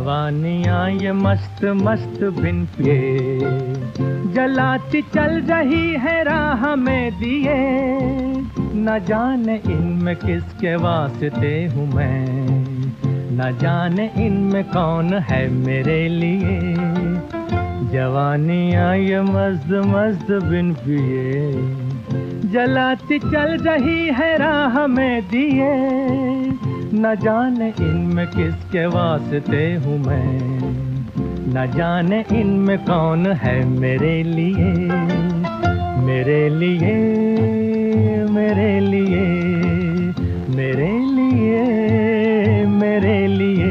जवानियाँ ये मस्त मस्त बिन पिए जलाती चल रही है राह में दिए। न जाने इनमें किसके वास्ते हूँ मैं, न जाने इनमें कौन है मेरे लिए। जवानियाँ ये मस्त मस्त बिन पिए जलाती चल रही है राह में दिए। न जाने इनमें किसके वास्ते हूँ मैं, न जाने इनमें कौन है मेरे लिए। मेरे लिए मेरे लिए मेरे लिए मेरे लिए।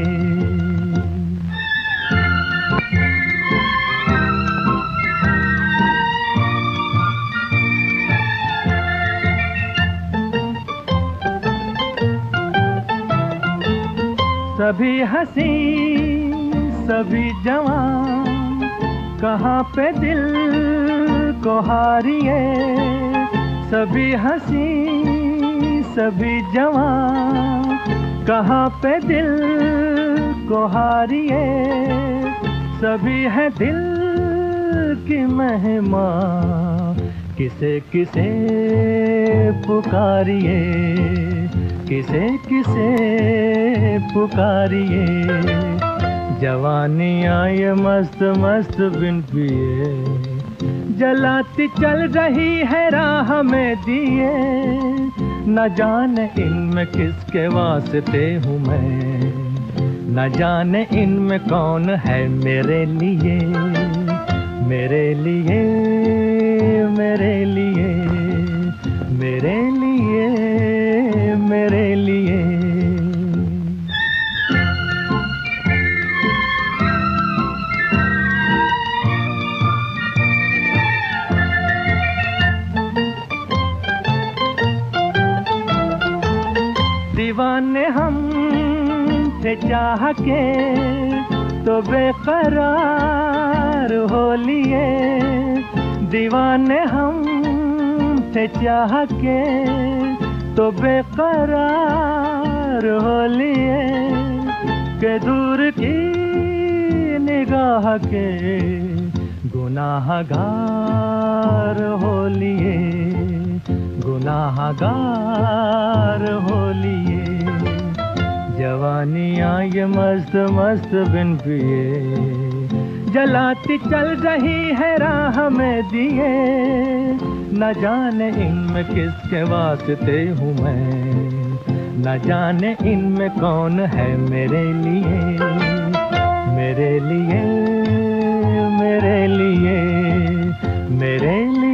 सभी हंसी सभी जवान कहाँ पे दिल को हारिए। सभी हंसी सभी जवान कहाँ पे दिल को हारिए। सभी है दिल की महिमा किसे किसे पुकारिए, किसे किसे पुकारिए। जवानियाँ ये मस्त मस्त बिन पिए जलाती चल रही है राह में दिए। न जाने इनमें किसके वास्ते हूँ मैं, न जाने इनमें कौन है मेरे लिए। मेरे लिए मेरे लिए मेरे लिए मेरे लिए। दीवाने हम थे चाह के तो बेकरार हो लिए। दीवाने हम थे चाह के तो बेकरार हो लिए। के दूर की निगाह के गुनाहगार हो लिए, गुनाहगार हो लिए। जवानियाँ ये मस्त मस्त बिन पिए जलाती चल रही है राह में दिए। न जाने इनमें किसके वास्ते हूँ मैं, न जाने इनमें कौन है मेरे लिए। मेरे लिए मेरे लिए मेरे लिए।